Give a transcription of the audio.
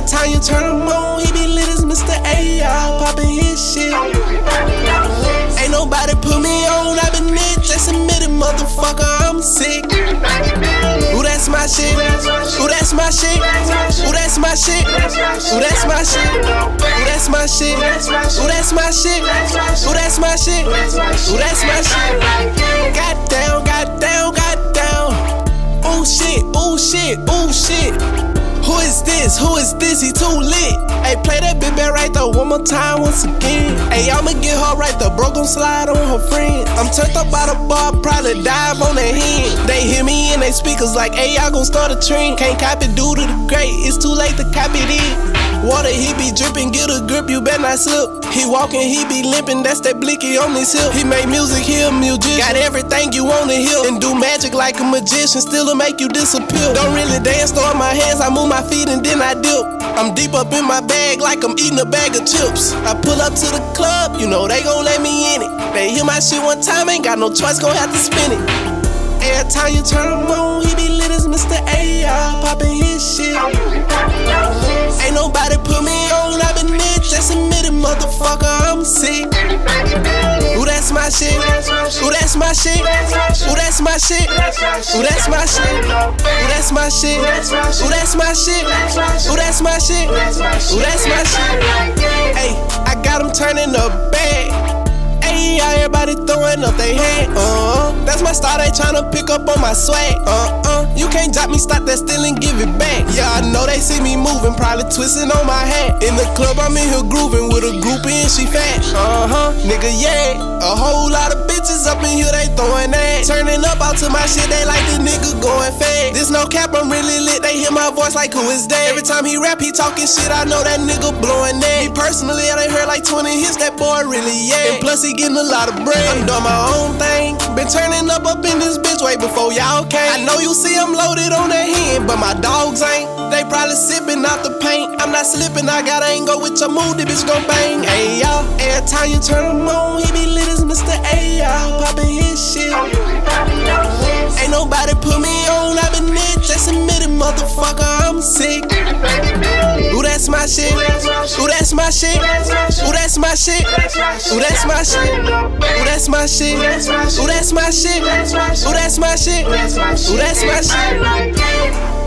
Every time you turn him on, he be lit as Mr. A.R. poppin' his shit. Ain't nobody put me on, I been it, just admit it, motherfucker, I'm sick. Ooh, that's my shit. Ooh, that's my shit. Ooh, that's my shit. Ooh, that's my shit. Ooh, that's my shit. Ooh, that's my shit. Ooh, that's my shit. Ooh, that's my shit. Got down, got down, got down. Ooh shit, ooh shit, ooh shit. Who is this? Who is this? He too lit. Hey, play that bit back right there one more time, once again. Hey, I'ma get her right there, bro gon' slide on her friend. I'm turned up by the bar, probably dive on their hand. They hear me in they speakers like, hey, y'all gon' start a trend. Can't copy due to the great, it's too late to copy it. Water, he be drippin', get a grip, you better not slip. He walkin', he be limpin', that's that blicky on his hip. He make music, he a musician, got everything you wanna hear. And do magic like a magician, still'll make you disappear. Don't really dance, throw my hands, I move my feet and then I dip. I'm deep up in my bag like I'm eating a bag of chips. I pull up to the club, you know they gon' let me in it. They hear my shit one time, ain't got no choice, gon' have to spin it. Every time you turn him on, he be lit as Mr. A.R. poppin' his shit. Ain't nobody put me on, I been it, just admit it, motherfucker, I'm sick. Ooh, that's my shit. Ooh, that's my shit. Ooh, that's my shit. Ooh, that's my shit. Ooh, that's my shit. Ooh, that's my shit. Ooh, that's my shit. Ooh, that's my shit. Hey, I got him turning the bag. Hey, everybody throwing up they hand. That's my style, they tryna pick up on my swag. You can't drop me, stop that still and give it back. Yeah, I know they see me moving, probably twisting on my hat. In the club, I'm in here grooving with a groupie and she fat. Nigga, yeah. A whole lot of bitches up in here, they throwing that. Turning up out to my shit, they like this nigga going fast. This no cap, I'm really lit, they hear my voice like who is that? Every time he rap, he talking shit, I know that nigga blowing that. Me personally, I done heard like 20 hits, that boy really, yeah. And plus he getting a lot of bread. I'm doing my own thing, been turning up in this bitch way before y'all came. I know you see I'm loaded on that hand, but my dogs ain't. They probably sipping out the paint. I'm not slipping, I got angle with your mood, the bitch gon' bang. Hey y'all, every time you turn him on, he be lit as Mr. A.R. poppin' his shit. Ain't nobody put me on, I been it, just admit it, motherfucker, I'm sick. Ooh, that's my shit. Ooh, that's my shit. Ooh, that's my shit. Ooh, that's my shit. Ooh, that's my shit. Ooh, that's my shit. Ooh, that's my shit. Ooh, that's my shit.